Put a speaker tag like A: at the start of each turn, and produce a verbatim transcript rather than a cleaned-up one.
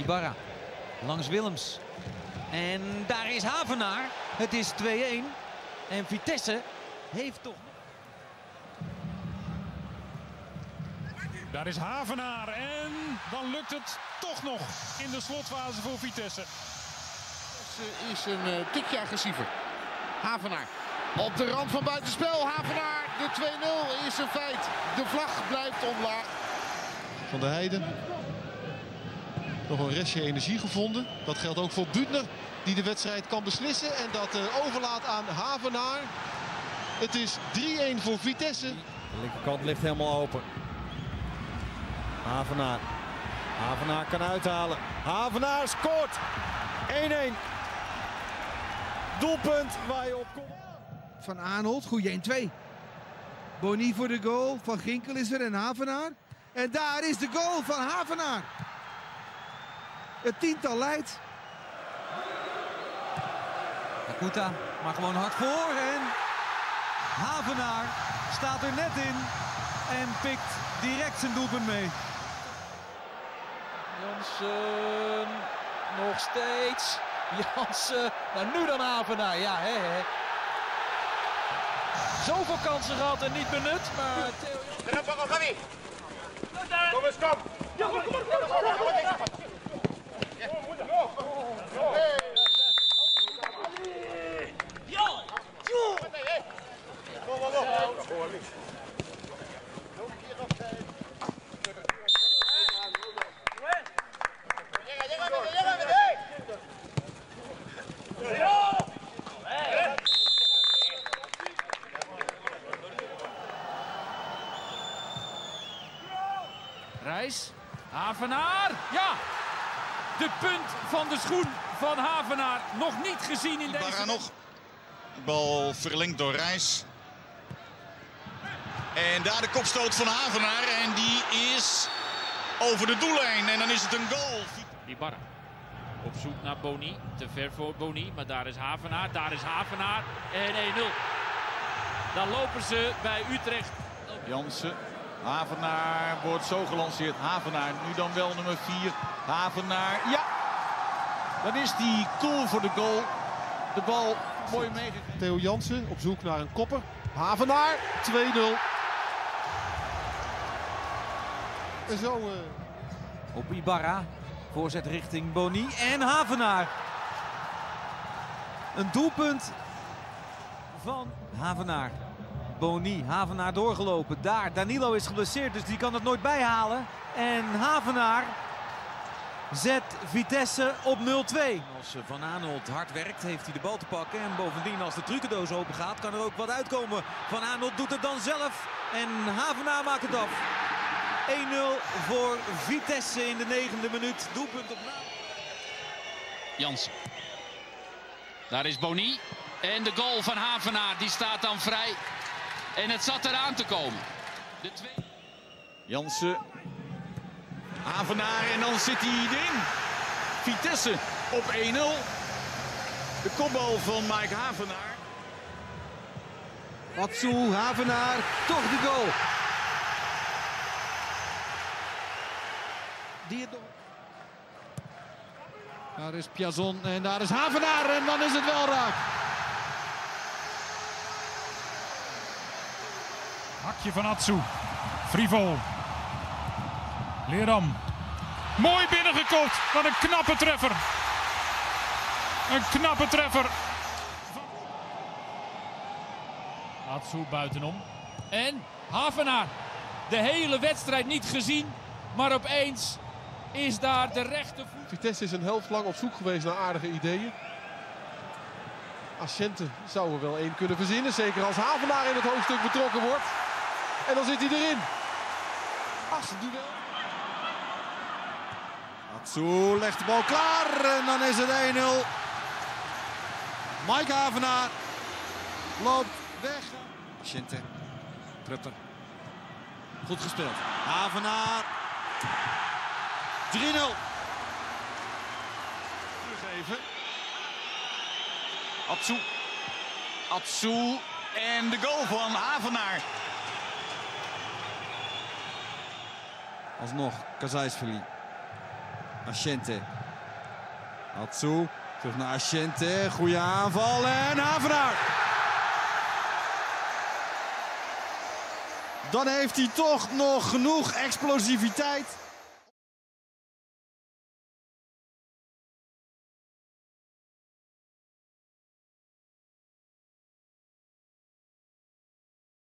A: Ibarra. Langs Willems. En daar is Havenaar. Het is twee-een. En Vitesse heeft toch...
B: Daar is Havenaar en dan lukt het toch nog in de slotfase voor Vitesse.
C: Ze is een uh, tikje agressiever. Havenaar op de rand van buitenspel. Havenaar, de twee nul is een feit. De vlag blijft omlaag.
D: Van der Heijden. Nog een restje energie gevonden. Dat geldt ook voor Büttner, die de wedstrijd kan beslissen. En dat uh, overlaat aan Havenaar. Het is drie-een voor Vitesse.
E: De linkerkant ligt helemaal open. Havenaar. Havenaar kan uithalen. Havenaar scoort. één-een. Doelpunt waar je op komt.
F: Van Arnold, goeie een-twee. Boni voor de goal. Van Ginkel is er en Havenaar. En daar is de goal van Havenaar. Het tiental leidt.
A: Akuta, maar gewoon hard voor. En Havenaar staat er net in. En pikt direct zijn doelpunt mee.
G: Jansen nog steeds. Jansen, nou nu dan Havenaar. Ja, hè, hè. Zoveel kansen gehad en niet benut, maar Theo Jansen...
H: Kom eens, kom!
B: Reis, Havenaar, ja! De punt van de schoen van Havenaar, nog niet gezien in deze...
I: Ibarra nog. Bal verlengd door Reis. En daar de kopstoot van Havenaar en die is over de doellijn en dan is het een goal.
B: Ibarra op zoek naar Boni, te ver voor Boni, maar daar is Havenaar, daar is Havenaar en één nul. Dan lopen ze bij Utrecht.
J: Jansen. Havenaar wordt zo gelanceerd. Havenaar nu dan wel nummer vier. Havenaar, ja! Dan is die cool voor de goal. De bal mooi meegegeven.
D: Theo Jansen op zoek naar een kopper. Havenaar, twee nul. En zo... Uh...
A: Op Ibarra. Voorzet richting Boni en Havenaar. Een doelpunt van Havenaar. Boni, Havenaar doorgelopen. Daar, Danilo is geblesseerd, dus die kan het nooit bijhalen. En Havenaar zet Vitesse op nul-twee. Als Van Arnold hard werkt, heeft hij de bal te pakken. En bovendien, als de trucendoos open gaat, kan er ook wat uitkomen. Van Arnold doet het dan zelf. En Havenaar maakt het af. één nul voor Vitesse in de negende minuut. Doelpunt op naam.
B: Jansen. Daar is Boni. En de goal van Havenaar, die staat dan vrij. En het zat eraan te komen. De twee...
J: Jansen. Havenaar en dan zit hij erin. Vitesse op één nul. De kopbal van Mike Havenaar.
F: Atsu, Havenaar, toch de goal. Die het nog... Daar is Piazon en daar is Havenaar en dan is het wel raak.
B: Hakje van Atsu. Frivol. Leerdam. Mooi binnengekopt. Wat een knappe treffer. Een knappe treffer. Atsu buitenom. En Havenaar. De hele wedstrijd niet gezien. Maar opeens is daar de rechtervoet.
D: Vitesse is een helft lang op zoek geweest naar aardige ideeën. Asciente zou er wel één kunnen verzinnen. Zeker als Havenaar in het hoofdstuk betrokken wordt. En dan zit hij erin. Assenduel.
E: Atsu legt de bal klaar en dan is het één nul. Mike Havenaar loopt weg. Asciente. Prutter. Goed gespeeld. Havenaar. drie nul.
J: Teruggeven. Atsu. Atsu en de goal van Havenaar.
E: Alsnog Kazajsvili. Asciente. Atsu. Terug naar Asciente. Goede aanval en Havenaar. Dan heeft hij toch nog genoeg explosiviteit